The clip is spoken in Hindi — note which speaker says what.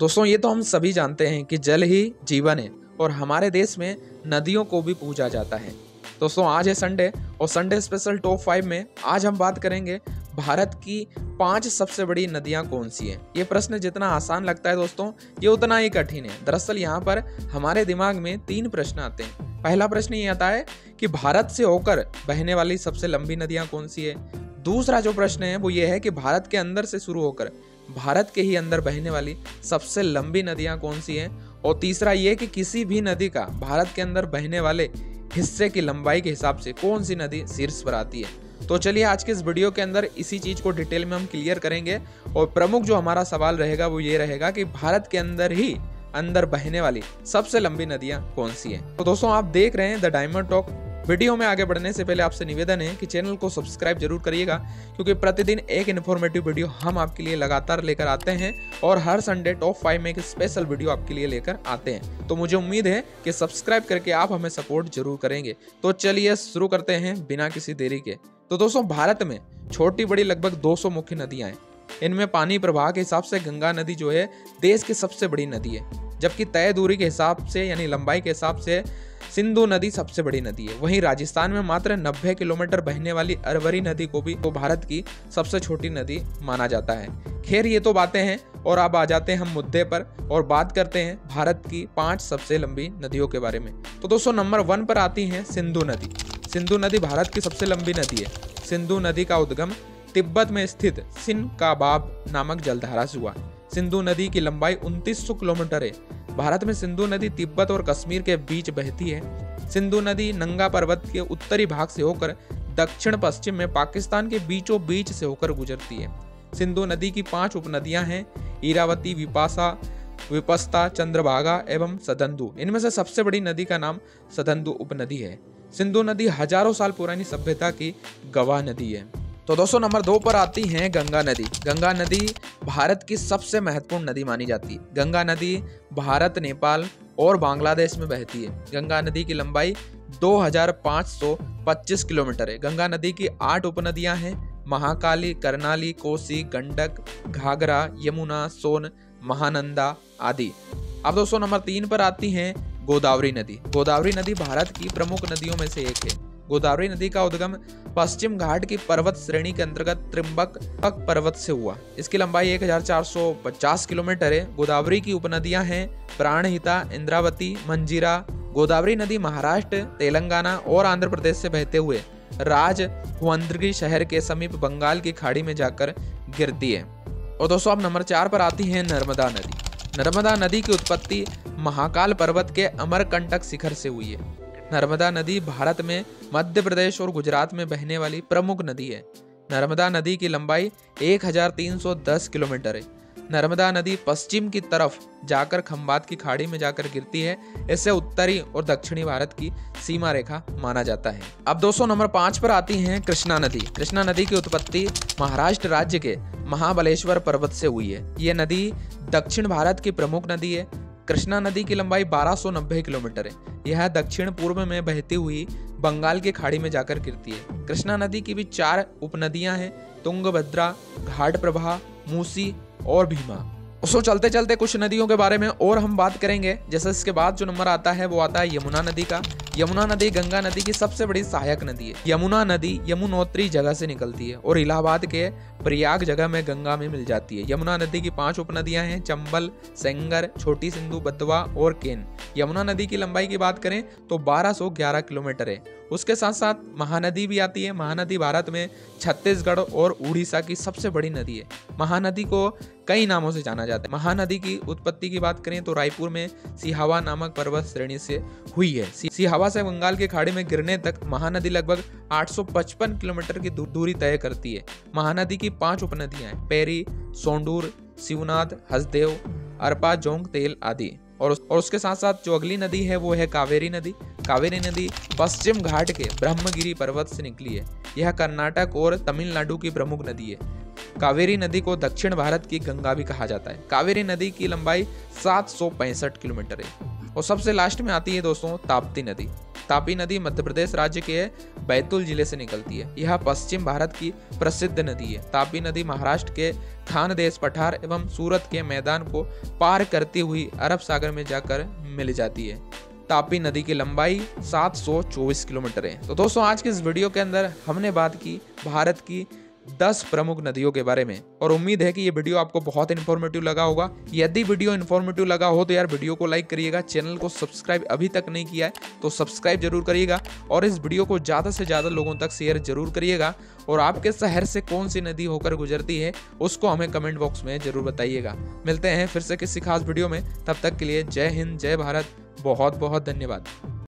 Speaker 1: दोस्तों ये तो हम सभी जानते हैं कि जल ही जीवन है और हमारे देश में नदियों को भी पूजा जाता है। दोस्तों आज है संडे और संडे स्पेशल टॉप 5 में आज हम बात करेंगे भारत की 5 सबसे बड़ी नदियां कौन सी हैं। ये प्रश्न जितना आसान लगता है दोस्तों ये उतना ही कठिन है। दरअसल यहाँ पर हमारे दिमाग में 3 प्रश्न आते हैं। पहला प्रश्न ये आता है कि भारत से होकर बहने वाली सबसे लंबी नदियां कौन सी है। दूसरा जो प्रश्न है वो ये है कि भारत के अंदर से शुरू होकर भारत के ही अंदर बहने वाली सबसे लंबी नदियां कौन सी हैं। और तीसरा ये कि किसी भी नदी का भारत के अंदर बहने वाले हिस्से की लंबाई के हिसाब से कौन सी नदी शीर्ष पर आती है। तो चलिए आज के इस वीडियो के अंदर इसी चीज को डिटेल में हम क्लियर करेंगे। और प्रमुख जो हमारा सवाल रहेगा वो ये रहेगा कि भारत के अंदर बहने वाली सबसे लंबी नदियां कौन सी हैं। तो दोस्तों आप देख रहे हैं द डायमंड टॉक। वीडियो में आगे बढ़ने से पहले आपसे निवेदन है कि चैनल को सब्सक्राइब जरूर करिएगा, क्योंकि प्रतिदिन एक इन्फॉर्मेटिव वीडियो हम आपके लिए लगातार लेकर आते हैं और हर संडे टॉप 5 में एक स्पेशल वीडियो आपके लिए लेकर आते हैं। तो मुझे उम्मीद है कि सब्सक्राइब करके आप हमें सपोर्ट जरूर करेंगे। तो चलिए शुरू करते हैं बिना किसी देरी के। तो दोस्तों भारत में छोटी बड़ी लगभग 200 मुख्य नदियां हैं। इनमें पानी प्रवाह के हिसाब से गंगा नदी जो है देश की सबसे बड़ी नदी है, जबकि तय दूरी के हिसाब से यानी लंबाई के हिसाब से सिंधु नदी सबसे बड़ी नदी है। वहीं राजस्थान में मात्र 90 किलोमीटर बहने वाली अरवरी नदी को भी भारत की सबसे छोटी नदी माना जाता है। खैर ये तो बातें हैं और अब आ जाते हैं हम मुद्दे पर और बात करते हैं भारत की 5 सबसे लंबी नदियों के बारे में। तो दोस्तों नंबर 1 पर आती है सिंधु नदी। सिंधु नदी भारत की सबसे लंबी नदी है। सिंधु नदी का उद्गम तिब्बत में स्थित सिनकाबाब नामक जलधारा से हुआ। सिंधु नदी की लंबाई 2900 किलोमीटर है। भारत में सिंधु नदी तिब्बत और कश्मीर के बीच बहती है। सिंधु नदी नंगा पर्वत के उत्तरी भाग से होकर दक्षिण पश्चिम में पाकिस्तान के बीचों बीच से होकर गुजरती है। सिंधु नदी की 5 उपनदियां हैं, इरावती, विपस्ता, चंद्रभागा एवं सदंदु। इनमें से सबसे बड़ी नदी का नाम सदंदु उपनदी है। सिंधु नदी हजारों साल पुरानी सभ्यता की गवाह नदी है। तो दोस्तों नंबर 2 पर आती है गंगा नदी। गंगा नदी भारत की सबसे महत्वपूर्ण नदी मानी जाती है। गंगा नदी भारत, नेपाल और बांग्लादेश में बहती है। गंगा नदी की लंबाई 2525 किलोमीटर है। गंगा नदी की 8 उपनदियां हैं, महाकाली, कर्नाली, कोसी, गंडक, घाघरा, यमुना, सोन, महानंदा आदि। अब दोस्तों नंबर 3 पर आती है गोदावरी नदी। गोदावरी नदी भारत की प्रमुख नदियों में से एक है। गोदावरी नदी का उद्गम पश्चिम घाट की पर्वत श्रेणी के अंतर्गत त्रिम्बक पर्वत से हुआ। इसकी लंबाई 1450 किलोमीटर है। गोदावरी की उपनदियां हैं प्राणहिता, इंद्रावती, मंजीरा। गोदावरी नदी महाराष्ट्र, तेलंगाना और आंध्र प्रदेश से बहते हुए राजमुंद्री शहर के समीप बंगाल की खाड़ी में जाकर गिरती है। और दोस्तों अब नंबर 4 पर आती है नर्मदा नदी। नर्मदा नदी की उत्पत्ति महाकाल पर्वत के अमरकंटक शिखर से हुई है। नर्मदा नदी भारत में मध्य प्रदेश और गुजरात में बहने वाली प्रमुख नदी है। नर्मदा नदी की लंबाई 1310 किलोमीटर है। नर्मदा नदी पश्चिम की तरफ जाकर खंबात की खाड़ी में जाकर गिरती है। इसे उत्तरी और दक्षिणी भारत की सीमा रेखा माना जाता है। अब दोस्तों नंबर 5 पर आती है कृष्णा नदी। कृष्णा नदी की उत्पत्ति महाराष्ट्र राज्य के महाबलेश्वर पर्वत से हुई है। ये नदी दक्षिण भारत की प्रमुख नदी है। कृष्णा नदी की लंबाई 1290 किलोमीटर है। यह दक्षिण पूर्व में बहती हुई बंगाल की खाड़ी में जाकर गिरती है। कृष्णा नदी की भी 4 उपनदियां हैं, तुंगभद्रा, घाटप्रभा, मूसी और भीमा। उसको चलते चलते कुछ नदियों के बारे में और हम बात करेंगे। जैसे इसके बाद जो नंबर आता है वो आता है यमुना नदी का। यमुना नदी गंगा नदी की सबसे बड़ी सहायक नदी है। यमुना नदी यमुनोत्री जगह से निकलती है और इलाहाबाद के प्रयाग जगह में गंगा में मिल जाती है। यमुना नदी की 5 उपनदियां हैं, चंबल, सेंगर, छोटी सिंधु, बतवा और केन। यमुना नदी की लंबाई की बात करें तो 1211 किलोमीटर है। उसके साथ साथ महानदी भी आती है। महानदी भारत में छत्तीसगढ़ और उड़ीसा की सबसे बड़ी नदी है। महानदी को कई नामों से जाना जाता है। महानदी की उत्पत्ति की बात करें तो रायपुर में सिहावा नामक पर्वत श्रेणी से हुई है। सिहावा से बंगाल की खाड़ी में गिरने तक महानदी लगभग 855 किलोमीटर की दूरी तय करती है। महानदी की 5 उपनदियां हैं, पेरी, सोंडूर, शिवनाथ, हसदेव, अरपा, जोंग तेल आदि। और उसके साथ साथ जो अगली नदी है वो है कावेरी नदी। कावेरी नदी पश्चिम घाट के ब्रह्मगिरी पर्वत से निकली है। यह कर्नाटक और तमिलनाडु की प्रमुख नदी है। कावेरी नदी को दक्षिण भारत की गंगा भी कहा जाता है। कावेरी नदी की लंबाई 765 किलोमीटर है। और सबसे लास्ट में आती है दोस्तों ताप्ती नदी। तापी नदी मध्य प्रदेश राज्य के बैतूल जिले से निकलती है। यह पश्चिम भारत की प्रसिद्ध नदी है। तापी नदी महाराष्ट्र के खानदेश पठार एवं सूरत के मैदान को पार करती हुई अरब सागर में जाकर मिल जाती है। तापी नदी की लंबाई 724 किलोमीटर है। तो दोस्तों आज के इस वीडियो के अंदर हमने बात की भारत की 10 प्रमुख नदियों के बारे में, और उम्मीद है कि ये वीडियो आपको बहुत इन्फॉर्मेटिव लगा होगा। यदि वीडियो इन्फॉर्मेटिव लगा हो तो यार वीडियो को लाइक करिएगा, चैनल को सब्सक्राइब अभी तक नहीं किया है तो सब्सक्राइब जरूर करिएगा, और इस वीडियो को ज़्यादा से ज़्यादा लोगों तक शेयर जरूर करिएगा। और आपके शहर से कौन सी नदी होकर गुजरती है उसको हमें कमेंट बॉक्स में जरूर बताइएगा। मिलते हैं फिर से किसी खास वीडियो में, तब तक के लिए जय हिंद, जय भारत, बहुत बहुत धन्यवाद।